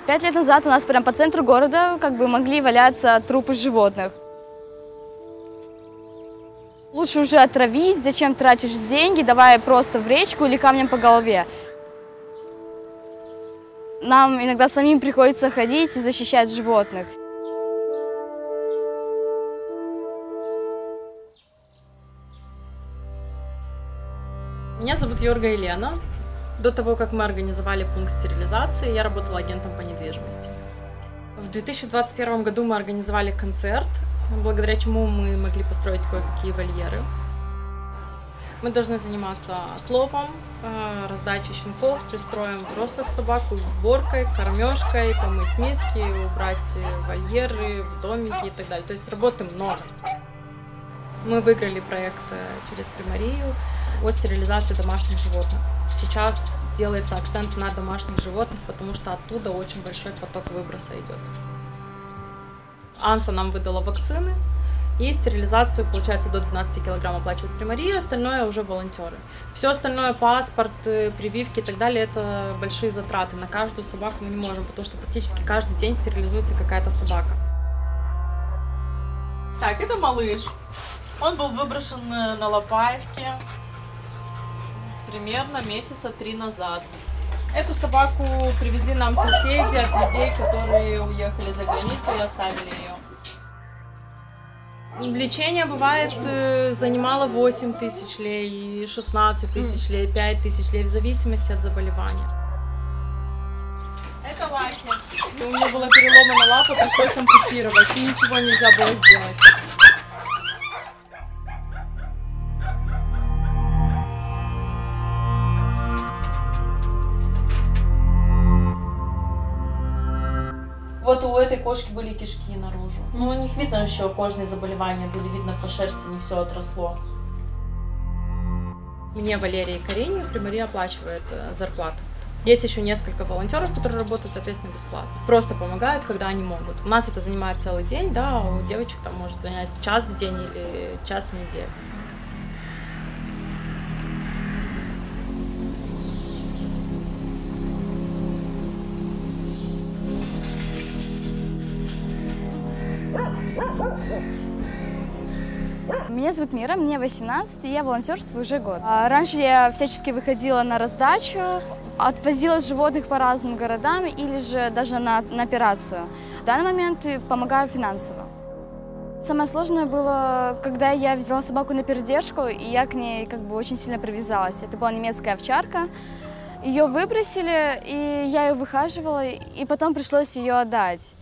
5 лет назад у нас прям по центру города как бы могли валяться трупы животных. Лучше уже отравить, зачем тратишь деньги, давай просто в речку или камнем по голове. Нам иногда самим приходится ходить и защищать животных. Меня зовут Йорга Елена. До того, как мы организовали пункт стерилизации, я работала агентом по недвижимости. В 2021 году мы организовали концерт, благодаря чему мы могли построить кое-какие вольеры. Мы должны заниматься отловом, раздачей щенков, пристроем взрослых собак, уборкой, кормежкой, помыть миски, убрать вольеры в домики и так далее. То есть работы много. Мы выиграли проект через Примарию о стерилизации домашних животных. Сейчас делается акцент на домашних животных, потому что оттуда очень большой поток выброса идет. Анса нам выдала вакцины, и стерилизацию, получается, до 12 килограмм оплачивает Примария, остальное уже волонтеры. Все остальное, паспорт, прививки и так далее, это большие затраты. На каждую собаку мы не можем, потому что практически каждый день стерилизуется какая-то собака. Так, это малыш. Он был выброшен на Лопаевке примерно месяца 3 назад. Эту собаку привезли нам соседи от людей, которые уехали за границу и оставили ее. Лечение бывает занимало 8 тысяч лей, 16 тысяч лей, 5 тысяч лей, в зависимости от заболевания. Это Лаки. У него была переломана лапа, пришлось ампутировать, и ничего нельзя было сделать. Вот у этой кошки были кишки наружу. Ну, у них видно еще кожные заболевания были, видно по шерсти не все отросло. Мне, Валерии и Карине, Примария оплачивает зарплату. Есть еще несколько волонтеров, которые работают, соответственно, бесплатно. Просто помогают, когда они могут. У нас это занимает целый день, да, а у девочек там может занять час в день или час в неделю. Меня зовут Мира, мне 18, и я волонтерствую уже год. Раньше я всячески выходила на раздачу, отвозила животных по разным городам или же даже на операцию. В данный момент помогаю финансово. Самое сложное было, когда я взяла собаку на передержку, и я к ней как бы очень сильно привязалась. Это была немецкая овчарка. Ее выбросили, и я ее выхаживала, и потом пришлось ее отдать.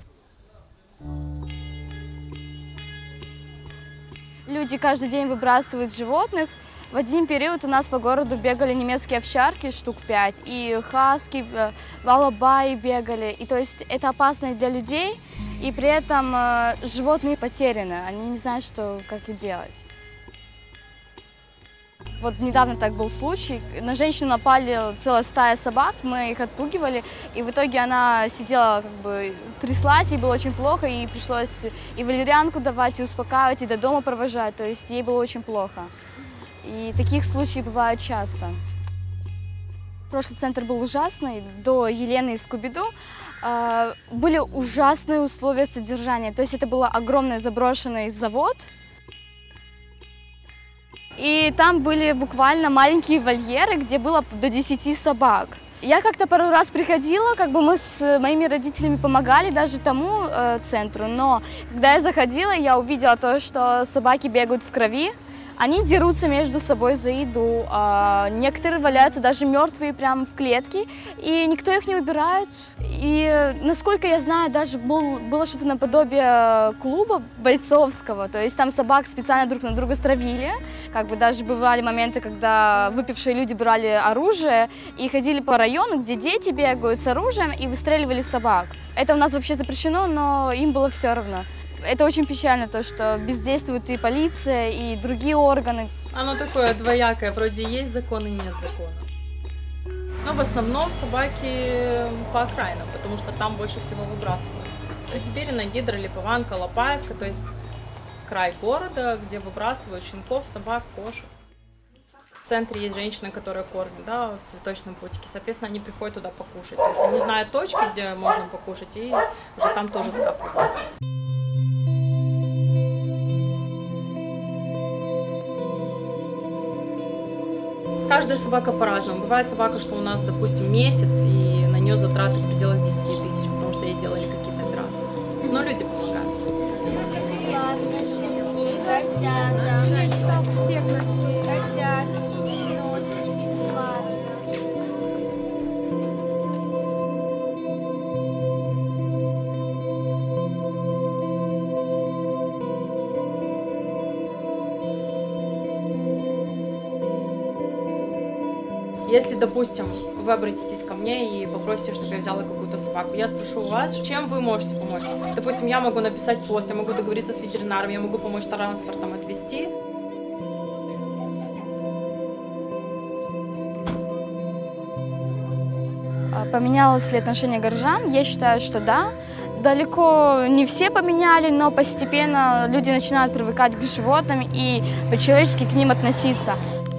Люди каждый день выбрасывают животных. В один период у нас по городу бегали немецкие овчарки, штук 5, и хаски, алабаи бегали. И то есть это опасно для людей, и при этом животные потеряны, они не знают, как их делать. Вот недавно так был случай, на женщину напали целая стая собак, мы их отпугивали, и в итоге она сидела, как бы тряслась, ей было очень плохо, и пришлось и валерьянку давать, и успокаивать, и до дома провожать, то есть ей было очень плохо. И таких случаев бывают часто. Прошлый центр был ужасный, до Елены и Скуби-Ду были ужасные условия содержания, то есть это был огромный заброшенный завод. И там были буквально маленькие вольеры, где было до 10 собак. Я как-то пару раз приходила, как бы мы с моими родителями помогали даже тому центру, но когда я заходила, я увидела то, что собаки бегают в крови. Они дерутся между собой за еду, некоторые валяются даже мертвые прямо в клетке, и никто их не убирает. И, насколько я знаю, даже было что-то наподобие клуба бойцовского, то есть там собак специально друг на друга стравили. Как бы даже бывали моменты, когда выпившие люди брали оружие и ходили по району, где дети бегают с оружием и выстреливали собак. Это у нас вообще запрещено, но им было все равно. Это очень печально, то, что бездействует и полиция, и другие органы. Оно такое двоякое, вроде есть закон и нет закона. Но в основном собаки по окраинам, потому что там больше всего выбрасывают. То есть Перина, Гидра, Липованка, Лопаевка, то есть край города, где выбрасывают щенков, собак, кошек. В центре есть женщины, которые кормят, да, в цветочном бутике, соответственно, они приходят туда покушать. То есть они знают точки, где можно покушать, и уже там тоже скапливаются. Каждая собака по-разному. Бывает собака, что у нас, допустим, месяц, и на нее затраты в пределах 10 тысяч, потому что ей делали какие-то операции. Но люди помогают. Если, допустим, вы обратитесь ко мне и попросите, чтобы я взяла какую-то собаку, я спрошу у вас, чем вы можете помочь. Допустим, я могу написать пост, я могу договориться с ветеринаром, я могу помочь транспортом отвезти. Поменялось ли отношение к горожан? Я считаю, что да. Далеко не все поменяли, но постепенно люди начинают привыкать к животным и по-человечески к ним относиться.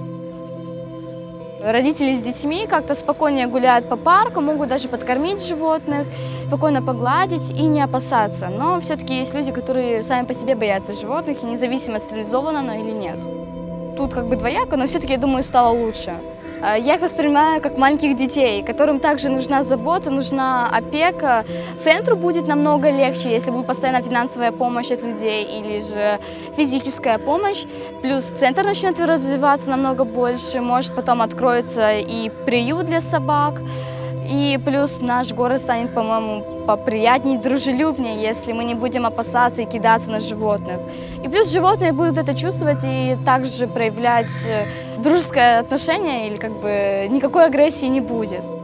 Родители с детьми как-то спокойнее гуляют по парку, могут даже подкормить животных, спокойно погладить и не опасаться. Но все-таки есть люди, которые сами по себе боятся животных, и независимо, стерилизовано оно или нет. Тут как бы двояко, но все-таки, я думаю, стало лучше. Я их воспринимаю как маленьких детей, которым также нужна забота, нужна опека. Центру будет намного легче, если будет постоянно финансовая помощь от людей или же физическая помощь. Плюс центр начнет развиваться намного больше, может потом откроется и приют для собак. И плюс наш город станет, по-моему, поприятнее, дружелюбнее, если мы не будем опасаться и кидаться на животных. И плюс животные будут это чувствовать и также проявлять дружеское отношение, или как бы никакой агрессии не будет.